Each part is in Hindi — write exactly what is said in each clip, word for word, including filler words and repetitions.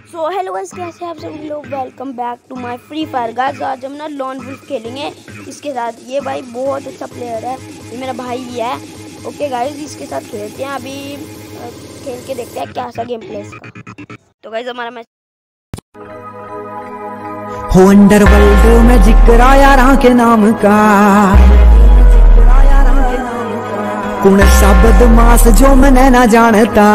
सो हेलो गाइस, कैसे हैं आप सभी लोग। Welcome back to my Free Fire guys. आज हम ना लॉन वुल्फ खेलेंगे इसके साथ। ये भाई बहुत अच्छा प्लेयर है, ये मेरा भाई ही है। ओके गाइस, इसके साथ खेलते हैं। अभी खेल के देखते हैं क्या सा गेम प्ले इसका। तो गाइस हमारा मैच हो अंडरवर्ल्ड में जिक्र आया राह के नाम का, कौन सा बदमाश जो मैंने ना जानता।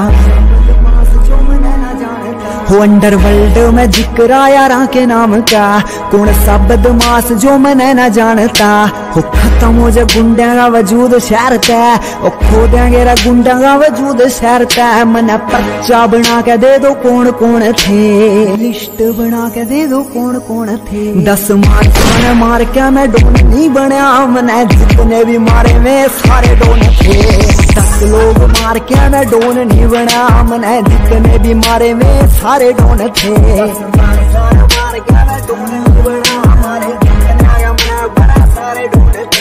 हो अंडरवर्ल्ड में जिक्र आया राह के नाम का, कौन सा बदमाश जो मैंने ना जानता। हो खत्म हो जा गुंडा का वजूद शहर तय, ओ खो देंगे रा गुंडा का वजूद शहर तय। मैंने पर्चा बना के दे दो कौन कौन थे, लिस्ट बना के दे दो कौन कौन थे। दस मार खाने मार के मैं डोन नहीं बनया, मैंने जितने भी मारे में सारे डोन थे। दस लोग मार के मैं डोन नहीं बना, मैंने जितने भी मारे में सारे डोन थे। मार के मैं डोन नहीं बना, हमारे जितने मैं बड़ा सारे डोन थे।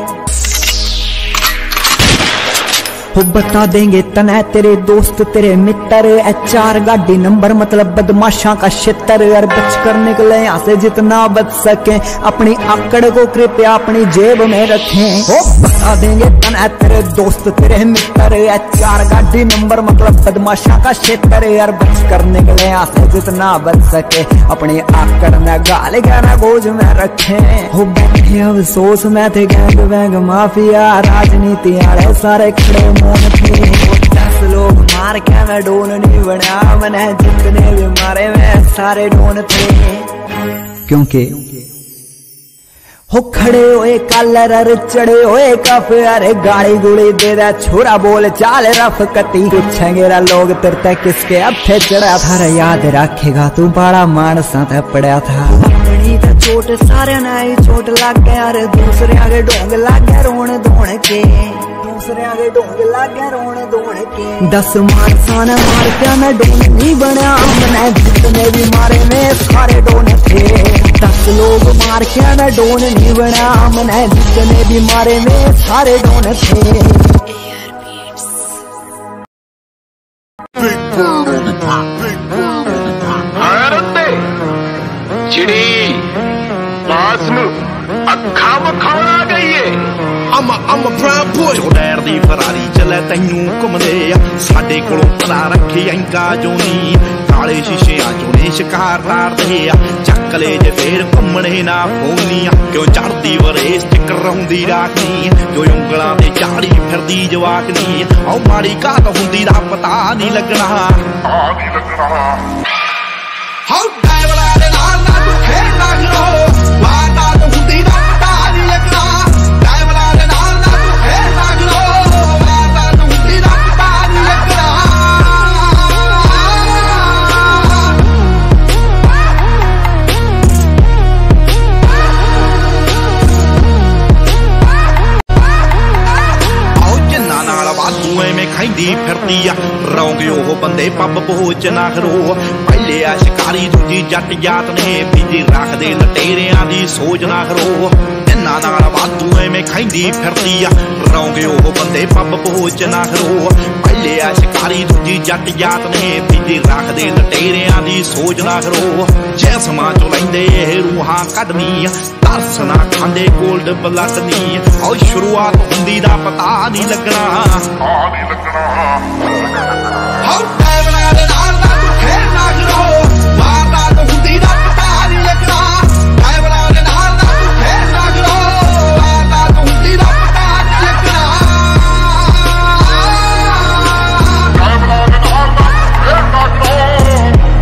हो बता देंगे तने तेरे दोस्त तेरे मित्र, एच आर गाड़ी नंबर मतलब बदमाशा का क्षेत्र। और बच कर निकले यहाँ से जितना बच सके, अपनी आकड़ को कृपया अपनी जेब में रखें। हो बता देंगे तने तेरे दोस्त तेरे मित्र, एच आर गाड़ी नंबर मतलब बदमाशा का क्षेत्र। और बच कर निकले यहाँ से जितना बच सके, अपनी आकड़ में गाल गाना गोज में रखें। हो बैठे अफसोस में थे गैंग वैंग माफिया, राजनीति आड़े सारे खड़े मोन थे। दस लोग मार के मैं डोन नहीं बना, मैंने जितने भी मारे में सारे डोन थे। क्योंकि हो खड़े हुए कलर अरे चढ़े हुए कफ, अरे गाड़ी गुड़ी दे दे छोरा बोल चाल रफ कती। पूछेंगे रा लोग तेरे किसके हथे चढ़ा था, रे याद रखेगा तू बड़ा मानसा था पड़ा था। अपनी तो चोट सारे नाई चोट लग गया, अरे दूसरे आगे डोंग लग गया रोने धोने के, दूसरे आगे डोंग लग गया रोने धोने के। दस मार सान मार के मैं डोन नहीं बना, मैंने जितने भी मारे में सारे डोन थे। दस लोग मार के मैं डोन नहीं बना, मैंने जितने भी मारे में सारे डोन थे। चिड़ी बास नू अखा वखाउण आ गई है। I'm a, I'm a proud boy। जो डैर दी फरारी चले तैनू घुमदे आ, साडे कोलों पता रखे एंका जो नी। काले शीशियां चों ने शिकार तारदे आ, चक ले जे फेर घुमणे ना पौनी। क्यों चढ़दी वरेस च कराउंदी राखनी, क्यों उंगलां ते चाड़ी फिरदी जवाकनी। औ माड़ी घात हुंदी दा पता नहीं लगना, आ नहीं लगना। हाउ ड्राइवरा दे नाल ना तू खेलना करो, वादा तो हुंदी दा पता नहीं लगना। ड्राइवरा दे नाल ना तू खेलना करो, वादा तो हुंदी दा पता नहीं लगना। में खाइंदी फिरदी आ, रौंगे ओह बंदे पब पहुंच ना खरो। पहले आ शिकारी दूजी जट जात ने, बीजी रखदे लटेरियां दी सोच ना खरो। इन्हां नाल वाधू में खाइंदी फिरदी आ, रौंगे ओह बंदे पब पहुंच ना खरो। पहले आ शिकारी दूजी जट जात ने, बीजी रखदे लटेरियां दी सोच ना खरो। जैसमां चो लैंदे रूहां कढनी, तरस ना खांदे गोल्ड ब्लड नी। और शुरुआत हुंदी दा पता नहीं लगना, आ नहीं लगना। हाउ ड्राइवरा दे नाल ना तू खेलना करो, वादा तो हुंदी दा पता नहीं लगना। ड्राइवरा दे नाल ना तू खेलना करो, वादा तो हुंदी दा पता नहीं लगना। ड्राइवरा दे नाल ना तू खेलना करो,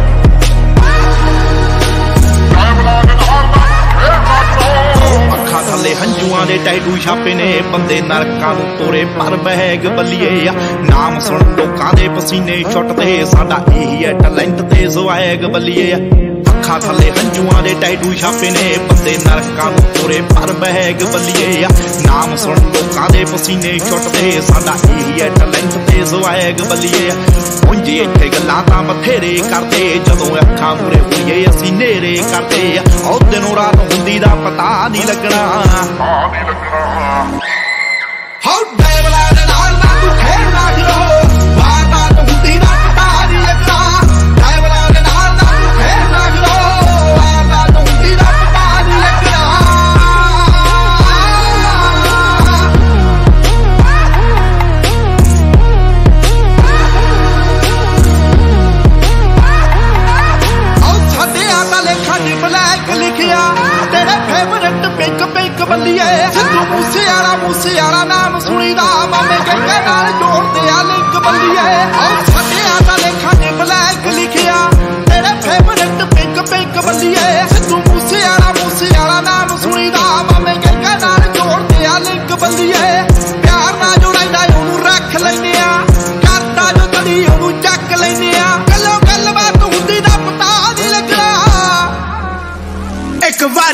ड्राइवरा दे नाल ना तू खेलना करो। अखां थल्ले हंजुआं दे टैटू छापे ने, बंदे नरकां नूं तोरे पर बहग बल्लीए। नाम सुन लोकां दे पसीने छुटदे, साडा यही है टैलेंट ते स्वैग बल्लीए। अखां थल्ले हंजुआं दे टैटू छापे ने, बंदे नरकां नूं तोरे पर बहग बल्लीए। नाम सुन लोकां दे पसीने छुटदे, साडा यही है टैलेंट ते स्वैग बल्लीए। उंजे इत्थे गल्लां तां बथेरे करदे, जदों अखां मूरे होईए असीं नेरे करदे। ओ दिनों रात हुंदी दा पता नहीं लगना, आ नहीं लगना। हाउ ड्राइवरा दे नाल ना तू खेलना करो, वादा तो हुंदी दा पता नहीं लगना। ड्राइवरा दे नाल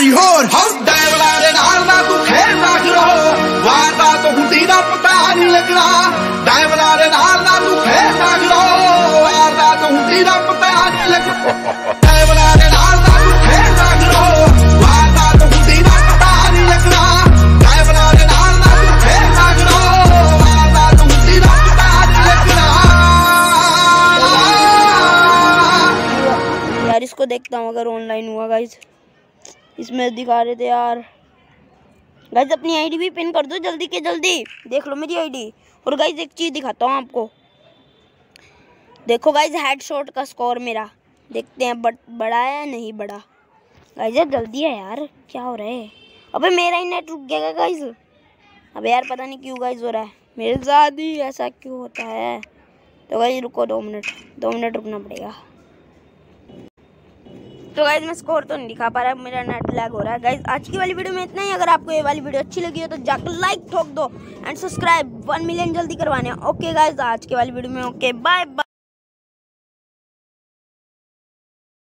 दी होर डैवला दे नाल ना तू खेलना करो वारदा तो हुंदी दा पता नहीं लगना डैवला दे नाल ना तू खेलना करो वारदा तो हुंदी दा पता नहीं लगना डैवला दे नाल ना तू खेलना करो वारदा तो हुंदी दा पता नहीं लगना डैवला दे नाल ना तू खेलना करो वारदा तो हुंदी दा पता नहीं लगना। यार इसको देखता हूँ अगर ऑनलाइन हुआ गाइज। इसमें दिखा रहे थे यार। गाइज अपनी आईडी भी पिन कर दो जल्दी के जल्दी, देख लो मेरी आईडी। और गाइज एक चीज़ दिखाता हूँ आपको, देखो गाइज हेडशॉट का स्कोर मेरा, देखते हैं बट बड़ा है या नहीं बड़ा। गाइज यार जल्दी है यार, क्या हो रहा है? अबे मेरा ही नेट रुक गया गाइज। अबे यार पता नहीं क्यों गाइज हो रहा है मेरे साथ ही, ऐसा क्यों होता है? तो गाइज रुको दो मिनट, दो मिनट रुकना पड़ेगा। तो गाइज मैं स्कोर तो नहीं दिखा पा रहा, मेरा नेट लैग हो रहा है। गाइज आज की वाली वीडियो में इतना ही। अगर आपको ये वाली वीडियो अच्छी लगी हो तो जाकर लाइक ठोक दो एंड सब्सक्राइब वन मिलियन जल्दी करवाने। ओके गाइज आज की वाली वीडियो में ओके बाय बाय।